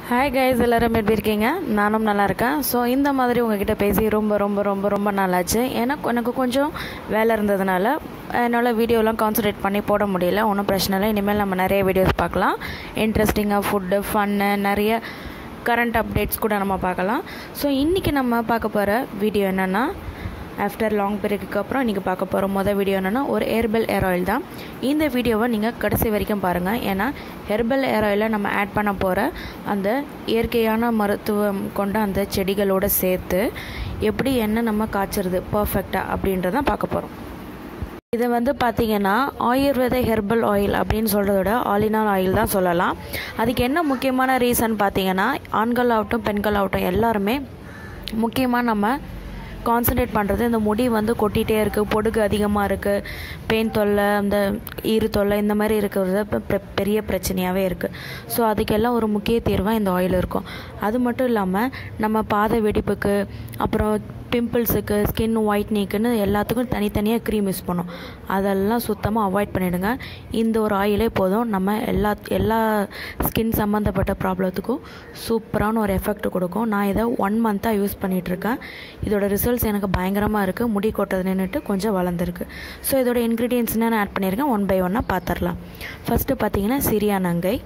Hi guys, எல்லோரும் எப்படி இருக்கீங்க? நானும் நல்லா இருக்கேன். ஸோ இந்த மாதிரி உங்ககிட்ட பேசி ரொம்ப நாளாச்சு. எனக்கு கொஞ்சம் வேலை இருந்ததுனால என்னால் வீடியோலாம் கான்சன்ட்ரேட் பண்ணி போட முடியல. ஒன்றும் பிரச்சனை இல்லை. இனிமேல் நம்ம நிறைய வீடியோஸ் பார்க்கலாம். இன்ட்ரெஸ்டிங்காக ஃபுட்டு, ஃபன்னு, நிறைய கரண்ட் அப்டேட்ஸ் கூட நம்ம பார்க்கலாம். ஸோ இன்றைக்கி நம்ம பார்க்க போகிற வீடியோ என்னென்னா, ஆஃப்டர் லாங் பீரியடுக்கு அப்புறம் இன்றைக்கி பார்க்க போகிற மொதல் வீடியோ என்னென்னா ஒரு ஹெர்பல் ஏர் ஆயில் தான். இந்த வீடியோவை நீங்கள் கடைசி வரைக்கும் பாருங்கள். ஏன்னா ஹெர்பல் ஏர் ஆயிலை நம்ம ஆட் பண்ண போகிற அந்த இயற்கையான மருத்துவம் கொண்ட அந்த செடிகளோடு சேர்த்து எப்படி எண்ணெய் நம்ம காய்ச்சறது பர்ஃபெக்டாக அப்படின்றதான் பார்க்க போகிறோம். இதை பார்த்திங்கன்னா ஆயுர்வேத ஹெர்பல் ஆயில் அப்படின்னு சொல்கிறதோட ஆலினால் ஆயில் தான் சொல்லலாம். அதுக்கு என்ன முக்கியமான ரீசன் பார்த்திங்கன்னா, ஆண்கள் ஆகட்டும் பெண்கள் ஆகட்டும் எல்லாருமே முக்கியமாக நம்ம கான்சன்ட்ரேட் பண்ணுறது இந்த முடி கொட்டிகிட்டே இருக்குது, பொடுகு அதிகமாக இருக்குது, பெயின் தொல்லை, அந்த ஈறு தொல்லை, இந்த மாதிரி இருக்கிறது பெரிய பிரச்சனையாகவே இருக்குது. ஸோ அதுக்கெல்லாம் ஒரு முக்கிய தீர்வாக இந்த ஆயில் இருக்கும். அது மட்டும் இல்லாமல் நம்ம பாத வெடிப்புக்கு, அப்புறம் பிம்பிள்ஸுக்கு, ஸ்கின் ஒயிட்னிங்க்குன்னு எல்லாத்துக்கும் தனித்தனியாக க்ரீம் யூஸ் பண்ணோம். அதெல்லாம் சுத்தமாக அவாய்ட் பண்ணிவிடுங்க. இந்த ஒரு ஆயிலே போதும், நம்ம எல்லா ஸ்கின் சம்மந்தப்பட்ட ப்ராப்ளத்துக்கும் சூப்பரான ஒரு எஃபெக்ட் கொடுக்கும். நான் இதை 1 மந்த்தாக யூஸ் பண்ணிகிட்ருக்கேன். இதோட ரிசல்ட்ஸ் எனக்கு பயங்கரமாக இருக்குது. முடி கொட்டது நின்றுட்டு கொஞ்சம் வளர்ந்துருக்கு. ஸோ இதோட இன்க்ரீடியன்ட்ஸ் நான் ஆட் பண்ணியிருக்கேன். 1 by 1 பார்த்துடலாம். ஃபஸ்ட்டு பார்த்திங்கன்னா சிறியானங்கை.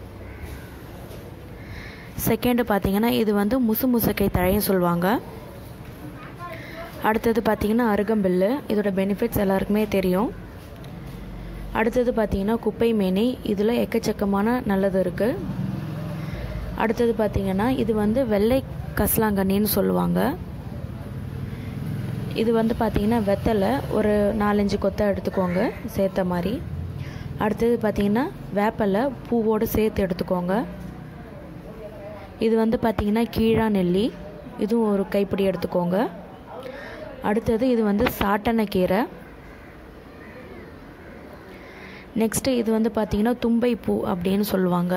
செகண்டு பார்த்திங்கன்னா இது முசுமுசுக்கை தழைன்னு சொல்லுவாங்க. அடுத்தது பார்த்திங்கன்னா அருகம்பில்லு. இதோட பெனிஃபிட்ஸ் எல்லாருக்குமே தெரியும். அடுத்தது பார்த்திங்கன்னா குப்பை மேனி. இதில் எக்கச்சக்கமான நல்லது இருக்குது. அடுத்தது பார்த்திங்கன்னா இது வெள்ளை கசலாங்கண்ணின்னு சொல்லுவாங்க. இது பார்த்திங்கன்னா வெத்தலை ஒரு 4-5 கொத்தை எடுத்துக்கோங்க சேர்த்த மாதிரி. அடுத்தது பார்த்திங்கன்னா வேப்பலை பூவோடு சேர்த்து எடுத்துக்கோங்க. இது பார்த்திங்கன்னா கீழாநெல்லி, இதுவும் ஒரு கைப்பிடி எடுத்துக்கோங்க. அடுத்தது இது சாட்டனைக்கீரை. நெக்ஸ்ட்டு இது பார்த்திங்கன்னா தும்பை பூ அப்படின்னு சொல்லுவாங்க.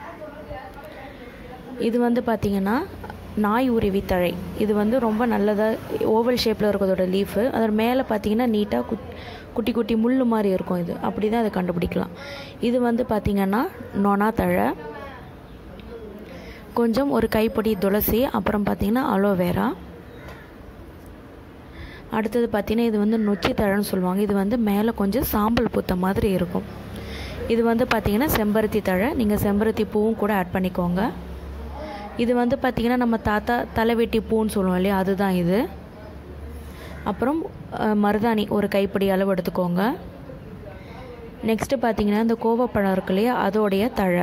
இது பார்த்திங்கன்னா நாய் உருவி தழை. இது ரொம்ப நல்லதாக ஓவல் ஷேப்பில் இருக்கிறதோட லீஃபு. அதோட மேலே பார்த்திங்கன்னா நீட்டாக குட்டி குட்டி முள் மாதிரி இருக்கும். இது அப்படி தான் அதை கண்டுபிடிக்கலாம். இது பார்த்திங்கன்னா நொனா தழை. கொஞ்சம் ஒரு கைப்பிடி துளசி. அப்புறம் பார்த்திங்கன்னா அலோவேரா. அடுத்தது பார்த்திங்கன்னா இது நொச்சி தழைன்னு சொல்லுவாங்க. இது மேலே கொஞ்சம் சாம்பல் பூத்த மாதிரி இருக்கும். இது பார்த்திங்கன்னா செம்பருத்தி தழை. நீங்கள் செம்பருத்தி பூவும் கூட ஆட் பண்ணிக்கோங்க. இது பார்த்திங்கன்னா நம்ம தாத்தா தலைவெட்டி பூன்னு சொல்லுவோம் இல்லையா, அதுதான் இது. அப்புறம் மருதாணி ஒரு கைப்பிடி அளவு எடுத்துக்கோங்க. நெக்ஸ்ட்டு பார்த்திங்கன்னா இந்த கோவப்பழம் இருக்கு இல்லையா, அதோடைய தழை.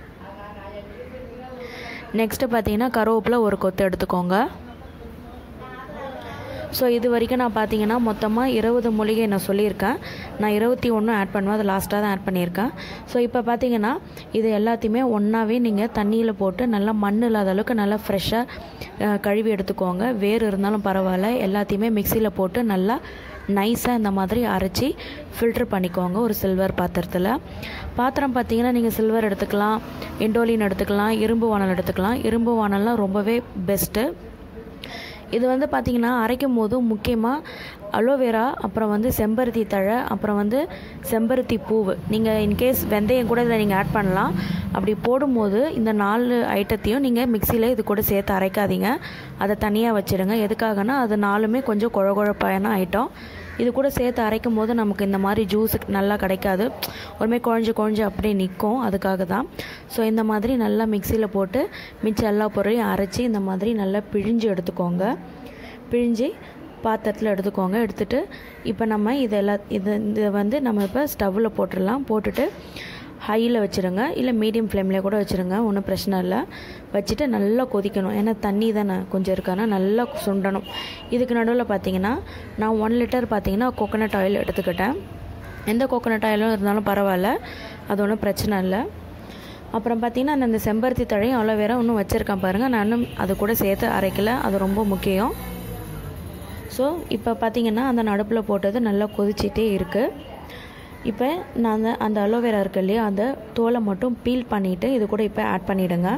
நெக்ஸ்ட்டு பார்த்திங்கன்னா கருவேப்பிலை ஒரு கொத்து எடுத்துக்கோங்க. ஸோ இது வரைக்கும் நான் பார்த்திங்கன்னா மொத்தமாக 20 மூலிகை நான் சொல்லியிருக்கேன். நான் 21 ஆட் பண்ணுவேன், அது லாஸ்ட்டாக தான் ஆட் பண்ணியிருக்கேன். ஸோ இப்போ பார்த்திங்கன்னா இது எல்லாத்தையுமே ஒன்றாவே நீங்கள் தண்ணியில் போட்டு நல்லா மண் இல்லாத அளவுக்கு நல்லா ஃப்ரெஷ்ஷாக கழுவி எடுத்துக்கோங்க. வேறு இருந்தாலும் பரவாயில்ல. எல்லாத்தையுமே மிக்சியில் போட்டு நல்லா நைஸாக இந்த மாதிரி அரைச்சி ஃபில்ட்ரு பண்ணிக்கோங்க ஒரு சில்வர் பாத்திரத்தில். பாத்திரம் பார்த்திங்கன்னா நீங்கள் சில்வர் எடுத்துக்கலாம், இண்டோலின் எடுத்துக்கலாம், இரும்பு வானல் எடுத்துக்கலாம். இரும்பு வானல்லாம் ரொம்பவே பெஸ்ட்டு. இது பார்த்திங்கன்னா அரைக்கும் போது முக்கியமாக அலோவேரா, அப்புறம் செம்பருத்தி தழை, அப்புறம் செம்பருத்தி பூவு. நீங்கள் இன்கேஸ் வெந்தயம் கூட இதில் நீங்கள் ஆட் பண்ணலாம். அப்படி போடும்போது இந்த 4 ஐட்டத்தையும் நீங்கள் மிக்சியில் இது கூட சேர்த்து அரைக்காதீங்க. அதை தனியாக வச்சுடுங்க. எதுக்காகனா அது 4மே கொஞ்சம் குழகுழப்பான ஐட்டம். இது கூட சேர்த்து அரைக்கும் போது நமக்கு இந்த மாதிரி ஜூஸ் நல்லா கிடைக்காது, ஒருமாதிரி குழஞ்சு அப்படியே நிற்கும். அதுக்காக தான். ஸோ இந்த மாதிரி நல்லா மிக்சியில் போட்டு மிச்சம் எல்லா பொருளையும் அரைச்சி இந்த மாதிரி நல்லா பிழிஞ்சு எடுத்துக்கோங்க. பிழிஞ்சு பாத்திரத்தில் எடுத்துக்கோங்க. எடுத்துகிட்டு இப்போ நம்ம இதை நம்ம இப்போ ஸ்டவ்வில் போட்டுடலாம். போட்டுட்டு ஹையில் வச்சுருங்க, இல்லை மீடியம் ஃப்ளேம்லேயே கூட வச்சுருங்க, ஒன்றும் பிரச்சனை இல்லை. வச்சுட்டு நல்லா கொதிக்கணும். ஏன்னா தண்ணி தானே கொஞ்சம் இருக்கானா, நல்லா சுண்டணும். இதுக்கு நடுவில் பார்த்திங்கன்னா நான் 1 லிட்டர் பார்த்திங்கன்னா கோகோனட் ஆயில் எடுத்துக்கிட்டேன். எந்த கோகோனட் ஆயிலும் இருந்தாலும் பரவாயில்ல, அது ஒன்றும் பிரச்சனை இல்லை. அப்புறம் பார்த்திங்கன்னா நான் இந்த செம்பருத்தி தழையும் அலோவேரா இன்னும் வச்சுருக்கேன் பாருங்கள். நான் இன்னும் அது கூட சேர்த்து அரைக்கலை, அது ரொம்ப முக்கியம். ஸோ இப்போ பார்த்திங்கன்னா அந்த நடுப்பில் போட்டது நல்லா கொதிச்சிட்டே இருக்குது. இப்போ நான் அந்த அலோவேரா இருக்கு இல்லையா, அந்த தோலை மட்டும் பீல் பண்ணிவிட்டு இது கூட இப்போ ஆட் பண்ணிவிடுங்க.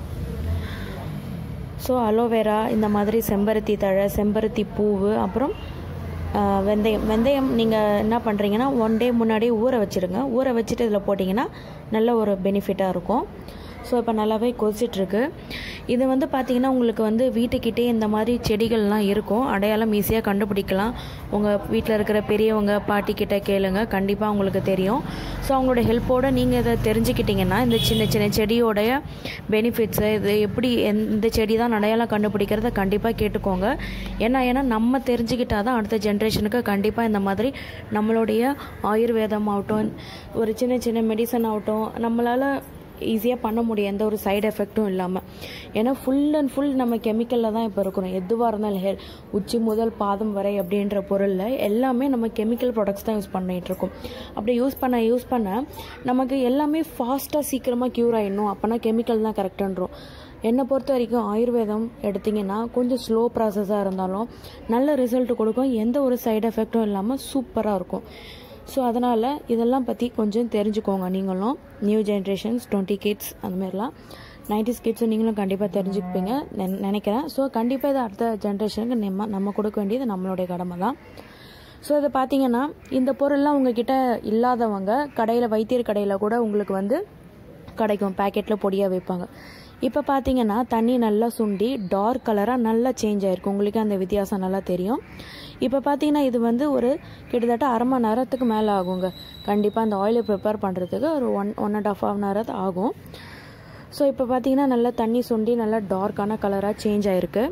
ஸோ அலோவேரா, இந்த மாதிரி செம்பருத்தி தழை, செம்பருத்தி பூவு, அப்புறம் வெந்தயம் நீங்கள் என்ன பண்ணுறீங்கன்னா 1 டே முன்னாடியே ஊற வச்சுடுங்க. ஊற வச்சுட்டு இதில் போட்டிங்கன்னா நல்ல ஒரு பெனிஃபிட்டாக இருக்கும். ஸோ இப்போ நல்லாவே கொதிச்சிட்ருக்கு. இது வந்து பார்த்திங்கன்னா உங்களுக்கு வந்து வீட்டுக்கிட்டே இந்த மாதிரி செடிகள்லாம் இருக்கும், அடையாளம் ஈஸியாக கண்டுபிடிக்கலாம். உங்கள் வீட்டில் இருக்கிற பெரியவங்க பாட்டிக்கிட்ட கேளுங்க, கண்டிப்பாக உங்களுக்கு தெரியும். ஸோ அவங்களோட ஹெல்ப்போடு நீங்கள் இதை தெரிஞ்சுக்கிட்டிங்கன்னா இந்த சின்ன சின்ன செடியோடைய பெனிஃபிட்ஸு, இது எப்படி எந்த செடி தான் அடையாளம் கண்டுபிடிக்கிறத கண்டிப்பாக கேட்டுக்கோங்க. ஏன்னா நம்ம தெரிஞ்சுக்கிட்டால் தான் அடுத்த ஜென்ரேஷனுக்கு கண்டிப்பாக இந்த மாதிரி நம்மளுடைய ஆயுர்வேதம் ஆகட்டும், ஒரு சின்ன சின்ன மெடிசன் ஆகட்டும் நம்மளால் ஈஸியாக பண்ண முடியும், எந்த ஒரு சைடு எஃபெக்ட்டும் இல்லாமல். ஏன்னா ஃபுல் அண்ட் ஃபுல் நம்ம கெமிக்கலில் தான் இப்போ இருக்கிறோம். எதுவாக இருந்தாலும் உச்சி முதல் பாதம் வரை அப்படின்ற பொருளில் எல்லாமே நம்ம கெமிக்கல் ப்ராடக்ட்ஸ் தான் யூஸ் பண்ணிகிட்ருக்கோம். அப்படி யூஸ் பண்ண நமக்கு எல்லாமே ஃபாஸ்ட்டாக சீக்கிரமாக க்யூர் ஆகிடணும், அப்போனா கெமிக்கல் தான் கரெக்டுன்றோம். என்னை பொறுத்த வரைக்கும் ஆயுர்வேதம் எடுத்திங்கன்னா கொஞ்சம் ஸ்லோ ப்ராசஸாக இருந்தாலும் நல்ல ரிசல்ட் கொடுக்கும், எந்த ஒரு சைடு எஃபெக்டும் இல்லாமல் சூப்பராக இருக்கும். ஸோ அதனால் இதெல்லாம் பற்றி கொஞ்சம் தெரிஞ்சுக்கோங்க. நீங்களும் நியூ ஜென்ரேஷன்ஸ் 20 கிட்ஸ் அந்த மாதிரிலாம் 90s கிட்ஸும் நீங்களும் கண்டிப்பாக தெரிஞ்சுப்பீங்க நினைக்கிறேன். ஸோ கண்டிப்பாக இதை அடுத்த ஜென்ரேஷனுக்கு நம்ம கொடுக்க வேண்டியது நம்மளுடைய கடமை தான். ஸோ இதை பார்த்தீங்கன்னா இந்த பொருள்லாம் உங்ககிட்ட இல்லாதவங்க கடையில், வைத்தியர் கடையில் கூட உங்களுக்கு வந்து கிடைக்கும், பேக்கெட்டில் பொடியாக வைப்பாங்க. இப்போ பார்த்தீங்கன்னா தண்ணி நல்லா சுண்டி டார்க் கலராக நல்லா சேஞ்ச் ஆகிருக்கும், உங்களுக்கு அந்த வித்தியாசம் நல்லா தெரியும். இப்போ பார்த்தீங்கன்னா இது வந்து ஒரு கிட்டத்தட்ட அரை மணி நேரத்துக்கு மேலே ஆகுங்க கண்டிப்பாக அந்த ஆயிலை ப்ரிப்பேர் பண்ணுறதுக்கு, ஒரு 1.5 hours ஆகும். ஸோ இப்போ பார்த்தீங்கன்னா நல்லா தண்ணி சுண்டி நல்லா டார்க்கான கலராக சேஞ்ச் ஆகிருக்கு.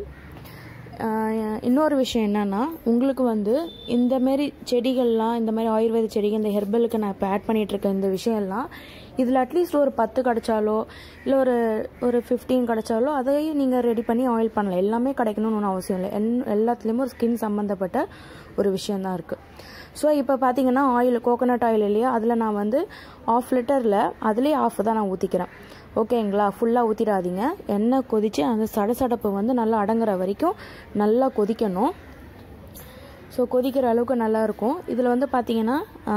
இன்னொரு விஷயம் என்னென்னா, உங்களுக்கு வந்து இந்தமாரி செடிகள்லாம், இந்த மாதிரி ஆயுர்வேத செடிகள், இந்த ஹெர்பலுக்கு நான் இப்போ ஆட் பண்ணிகிட்ருக்கேன் இந்த விஷயம்லாம், இதில் அட்லீஸ்ட் ஒரு 10 கிடைச்சாலோ இல்லை ஒரு 15 கிடைச்சாலோ அதையும் நீங்கள் ரெடி பண்ணி ஆயில் பண்ணலாம். எல்லாமே கிடைக்கணும்னு ஒன்றும் அவசியம் இல்லை, எல்லாத்துலேயுமே ஒரு ஸ்கின் சம்மந்தப்பட்ட ஒரு விஷயந்தான் இருக்குது. ஸோ இப்போ பார்த்தீங்கன்னா ஆயில், கோகோனட் ஆயில் இல்லையா, அதில் நான் வந்து 1/2 liter அதுலேயே 1/2 தான் நான் ஊற்றிக்கிறேன். ஓகேங்களா, ஃபுல்லாக ஊற்றிடாதீங்க. எண்ணெய் கொதித்து அந்த சடசடப்பு வந்து நல்லா அடங்குற வரைக்கும் நல்லா கொதிக்கணும். ஸோ கொதிக்கிற அளவுக்கு நல்லாயிருக்கும். இதில் வந்து பார்த்தீங்கன்னா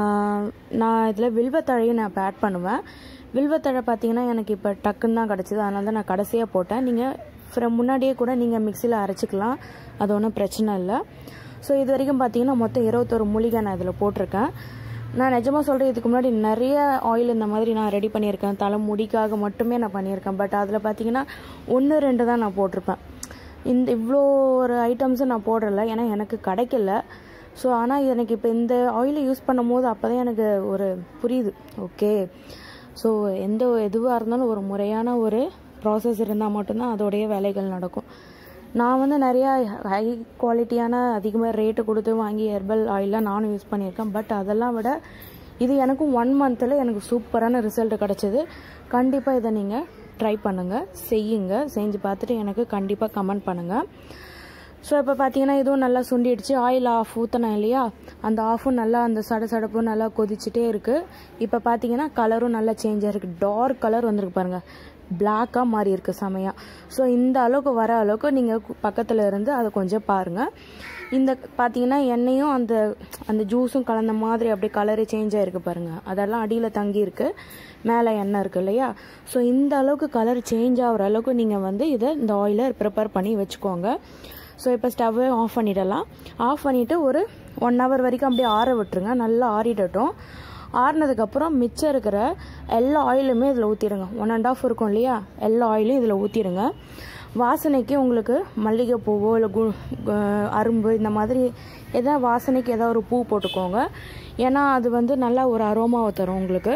நான் இதில் வில்வத்தழையும் நான் இப்போ ஆட் பண்ணுவேன். வில்வத்தழை பார்த்தீங்கன்னா எனக்கு இப்போ டக்குன்னு தான் கிடச்சிது, அதனால தான் நான் கடைசியாக போட்டேன். நீங்கள் முன்னாடியே கூட நீங்கள் மிக்சியில் அரைச்சிக்கலாம், அது ஒன்றும் பிரச்சனை இல்லை. ஸோ இது வரைக்கும் பார்த்தீங்கன்னா மொத்தம் 21 மூலிகை நான் இதில் போட்டிருக்கேன். நான் நிஜமாக சொல்கிறேன், இதுக்கு முன்னாடி நிறைய ஆயில் இந்த மாதிரி நான் ரெடி பண்ணியிருக்கேன், தலை முடிக்காக மட்டுமே நான் பண்ணியிருக்கேன். பட் அதில் பார்த்தீங்கன்னா 1-2 தான் நான் போட்டிருப்பேன். இவ்வளோ ஒரு ஐட்டம்ஸும் நான் போடலை, ஏன்னா எனக்கு கிடைக்கல. ஸோ ஆனால் எனக்கு இப்போ இந்த ஆயிலை யூஸ் பண்ணும் போது அப்போ தான் எனக்கு ஒரு புரியுது. ஓகே, ஸோ எதுவாக இருந்தாலும் ஒரு முறையான ஒரு ப்ராசஸ் இருந்தால் மட்டும்தான் அதோடைய வேலைகள் நடக்கும். நான் வந்து நிறையா ஹை குவாலிட்டியான அதிகமாக ரேட்டு கொடுத்து வாங்கி ஹெர்பல் ஆயிலெலாம் நானும் யூஸ் பண்ணியிருக்கேன். பட் அதெல்லாம் விட இது எனக்கும் 1 monthல எனக்கு சூப்பரான ரிசல்ட் கிடச்சிது. கண்டிப்பாக இதை நீங்கள் ட்ரை பண்ணுங்கள், செஞ்சு பார்த்துட்டு எனக்கு கண்டிப்பாக கமெண்ட் பண்ணுங்கள். ஸோ இப்போ பார்த்தீங்கன்னா இதுவும் நல்லா சுண்டிடுச்சு. ஆயில் 1/2 ஊற்றினேன் இல்லையா, அந்த 1/2 நல்லா அந்த சடசடப்பும் நல்லா கொதிச்சுட்டே இருக்குது. இப்போ பார்த்தீங்கன்னா கலரும் நல்லா சேஞ்ச் ஆகிருக்கு, டார்க் கலர் வந்திருக்கு பாருங்கள், பிளாக்காக மாறி இருக்குது செமையாக. ஸோ இந்த அளவுக்கு வர அளவுக்கு நீங்கள் பக்கத்தில் இருந்து அதை கொஞ்சம் பாருங்கள். இந்த பார்த்தீங்கன்னா எண்ணெயும் அந்த ஜூஸும் கலந்த மாதிரி அப்படியே கலரே சேஞ்ச் ஆகிருக்கு பாருங்கள், அதெல்லாம் அடியில் தங்கியிருக்கு, மேலே எண்ணெய் இருக்குது இல்லையா. ஸோ இந்த அளவுக்கு கலர் சேஞ்ச் ஆகிற அளவுக்கு நீங்கள் வந்து இந்த ஆயிலை ப்ரிப்பேர் பண்ணி வச்சுக்கோங்க. ஸோ இப்போ ஸ்டவ்வை ஆஃப் பண்ணிடலாம். ஆஃப் பண்ணிவிட்டு ஒரு 1 hour வரைக்கும் அப்படியே ஆற விட்டுருங்க, நல்லா ஆறிடட்டும். ஆறினதுக்கப்புறம் மிச்சம் இருக்கிற எல்லா ஆயிலுமே இதில் ஊற்றிடுங்க. 1.5 இருக்கும் இல்லையா, எல்லா ஆயிலும் இதில் ஊற்றிடுங்க. வாசனைக்கு உங்களுக்கு மல்லிகைப்பூவோ இல்லை அரும்பு இந்த மாதிரி எதாவது வாசனைக்கு ஏதாவது ஒரு பூ போட்டுக்கோங்க. ஏன்னா அது வந்து நல்லா ஒரு அரோமாவை தரும் உங்களுக்கு.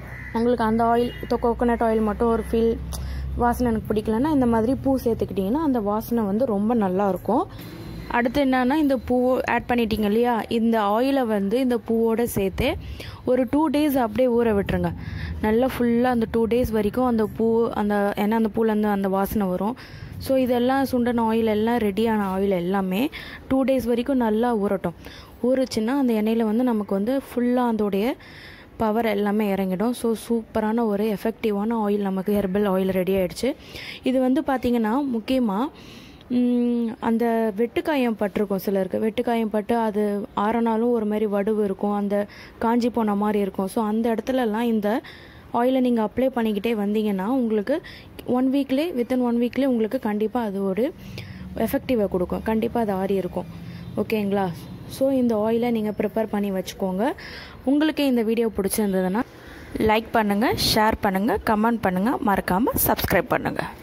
அந்த ஆயில் கோகோனட் ஆயில் மட்டும் ஒரு ஃபீல் வாசனை எனக்கு பிடிக்கலன்னா இந்த மாதிரி பூ சேர்த்துக்கிட்டிங்கன்னா அந்த வாசனை வந்து ரொம்ப நல்லாயிருக்கும். அடுத்து என்னன்னா, இந்த பூ ஆட் பண்ணிட்டீங்க இல்லையா, இந்த ஆயிலை வந்து இந்த பூவோடு சேர்த்து ஒரு 2 days அப்படியே ஊற விட்டுருங்க. நல்லா ஃபுல்லாக அந்த 2 days வரைக்கும் அந்த பூ ஏன்னா அந்த பூலேருந்து அந்த வாசனை வரும். ஸோ இதெல்லாம் சுண்டன ஆயில் எல்லாம் ரெடியான ஆயில் எல்லாமே 2 days வரைக்கும் நல்லா ஊறட்டும். ஊறுச்சுன்னா அந்த எண்ணெயில் வந்து நமக்கு வந்து ஃபுல்லாக அதோடைய பவர் எல்லாமே இறங்கிடும். ஸோ சூப்பரான ஒரு எஃபெக்டிவான ஆயில் நமக்கு ஹெர்பல் ஆயில் ரெடி ஆகிடுச்சு. இது வந்து பார்த்திங்கன்னா முக்கியமாக அந்த வெட்டுக்காயம் பட்டிருக்கும் சிலருக்கு, வெட்டுக்காயம் பட்டு அது ஆறனாலும் ஒரு மாதிரி வடுவு இருக்கும், அந்த காஞ்சி போன மாதிரி இருக்கும். ஸோ அந்த இடத்துலலாம் இந்த ஆயிலை நீங்கள் அப்ளை பண்ணிக்கிட்டே வந்தீங்கன்னா உங்களுக்கு வித்தின் 1 weekலேயே உங்களுக்கு கண்டிப்பாக அது ஒரு எஃபெக்டிவாக கொடுக்கும், கண்டிப்பாக அது ஆறி இருக்கும். ஓகேங்களா. ஸோ இந்த ஆயிலை நீங்கள் ப்ரிப்பேர் பண்ணி வச்சுக்கோங்க. உங்களுக்கு இந்த வீடியோ பிடிச்சிருந்ததுன்னா லைக் பண்ணுங்கள், ஷேர் பண்ணுங்கள், கமெண்ட் பண்ணுங்கள், மறக்காமல் சப்ஸ்கிரைப் பண்ணுங்கள்.